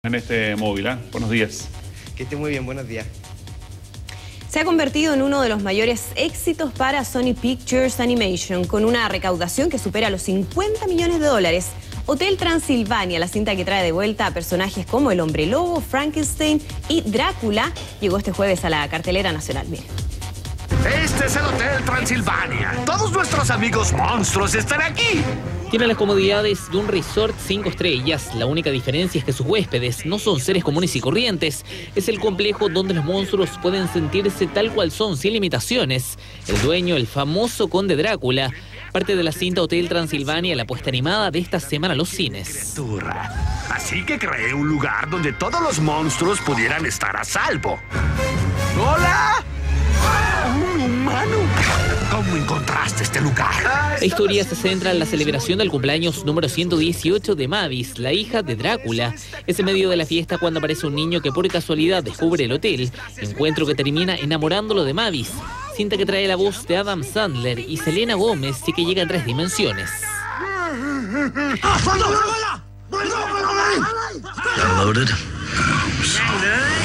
En este móvil, Buenos días. Que esté muy bien, buenos días. Se ha convertido en uno de los mayores éxitos para Sony Pictures Animation, con una recaudación que supera los 50 millones de dólares. Hotel Transilvania, la cinta que trae de vuelta a personajes como el Hombre Lobo, Frankenstein y Drácula, llegó este jueves a la cartelera nacional. Miren. Este es el Hotel Transilvania. Todos nuestros amigos monstruos están aquí. Tiene las comodidades de un resort 5 estrellas. La única diferencia es que sus huéspedes no son seres comunes y corrientes. Es el complejo donde los monstruos pueden sentirse tal cual son, sin limitaciones. El dueño, el famoso Conde Drácula, parte de la cinta Hotel Transilvania, la puesta animada de esta semana a los cines. Así que creé un lugar donde todos los monstruos pudieran estar a salvo. ¡Hola! ¡Un humano! ¿Cómo encontraste este lugar? La historia se centra en la celebración del cumpleaños número 118 de Mavis, la hija de Drácula. Es en medio de la fiesta cuando aparece un niño que por casualidad descubre el hotel, encuentro que termina enamorándolo de Mavis. Cinta que trae la voz de Adam Sandler y Selena Gómez y que llega en 3 dimensiones. Downloaded.